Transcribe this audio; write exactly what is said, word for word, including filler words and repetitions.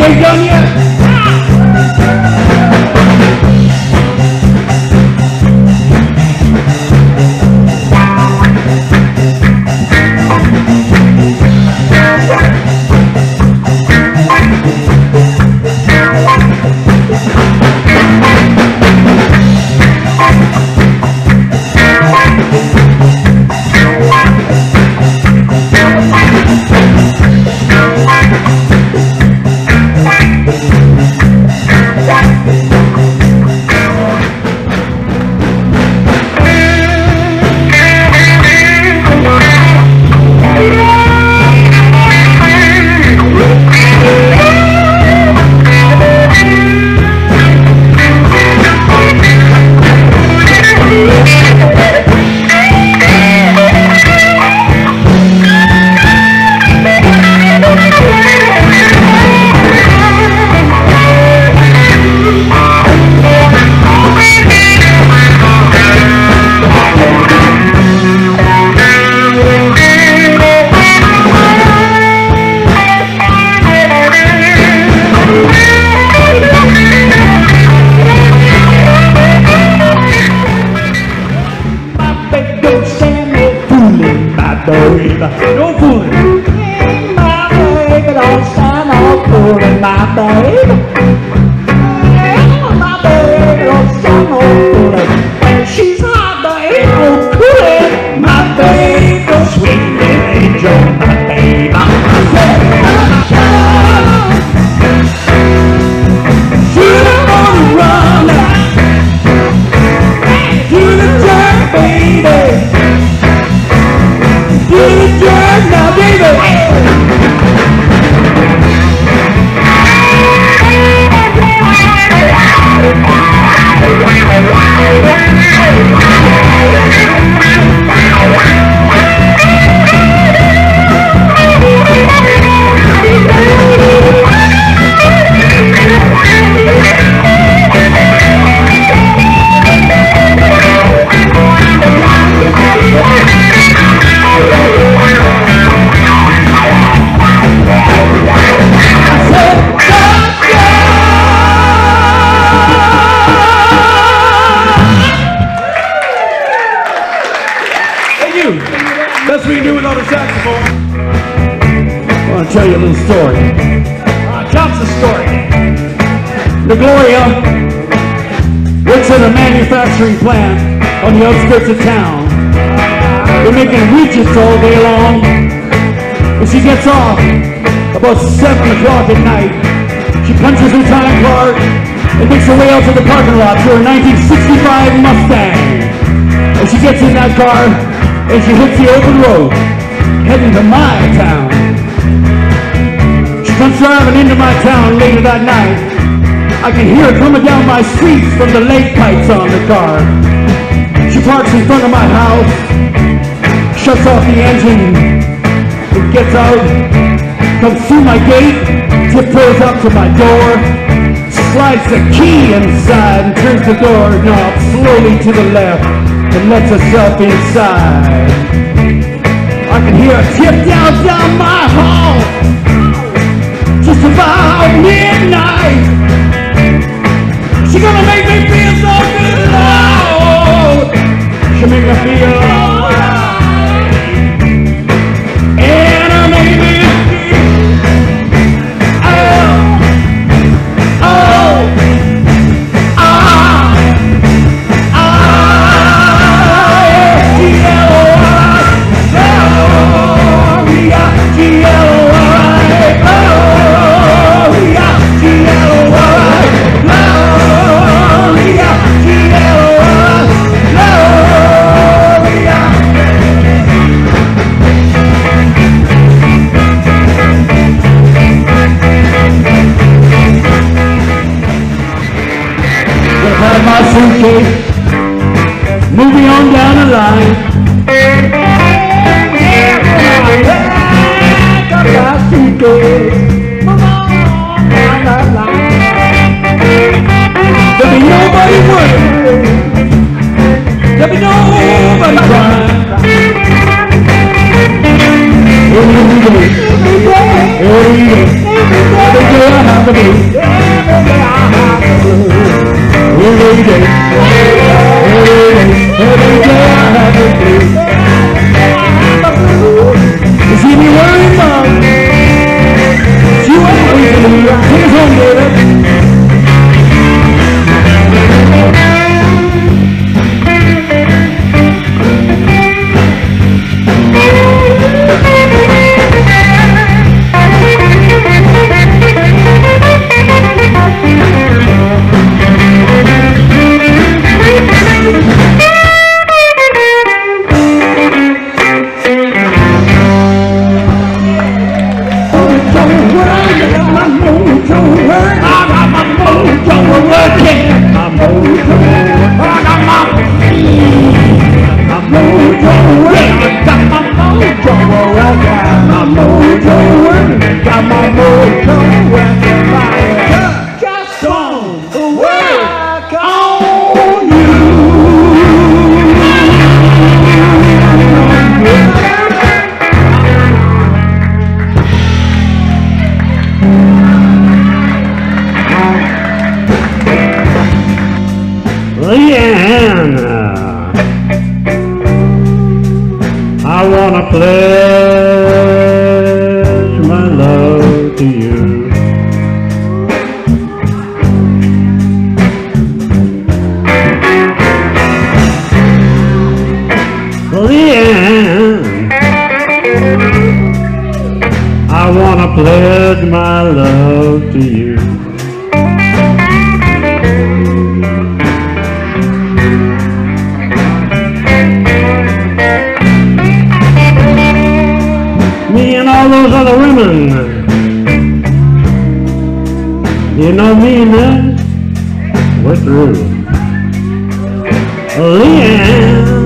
ain't done yet. No fooling. My baby don't stand no fooling, my baby. My baby don't stand no fooling. When she's hot, there ain't no cooling. My baby, the sweet little angel, my baby. I said, should I wanna run to the dirt, baby? Do the jerk now, baby. That's what you do without a saxophone. I want to tell you a little story. Uh, Johnson's story. The Gloria works at a manufacturing plant on the outskirts of town. They're making widgets all day long. When she gets off about seven o'clock at night, she punches her time card and makes her way out to the parking lot to her nineteen sixty-five Mustang. And she gets in that car and she hits the open road, heading to my town. She comes driving into my town later that night. I can hear her coming down my street from the lake pipes on the car. She parks in front of my house, shuts off the engine, and gets out, comes through my gate, tiptoes up to my door, slides the key inside and turns the door knob slowly to the left and lets herself inside. I can hear her tiptoe down my hall, just about midnight. She gonna make me feel so good, Lord. She'll make me feel alright, and I make me feel, oh, oh, ah, ah, yeah, G L O R I, Gloria, G L O R I, Gloria, G L O R I, Gloria, G L O R I, Gloria. Gonna have my suitcase, moving on down the line. Got my suitcase, move on down the line. There'll be nobody worried, there'll be nobody crying. Every day, every day, every day, every day I have have the blues. Every day I have the blues. Every day, every day, every day I have the blues. You see me worrying about you always in the mood. Take us home, baby. Leanna, I wanna pledge my love to you. Leanna, I wanna pledge my love to you. Me and all those other women, you know me and them, we're through. Leanne,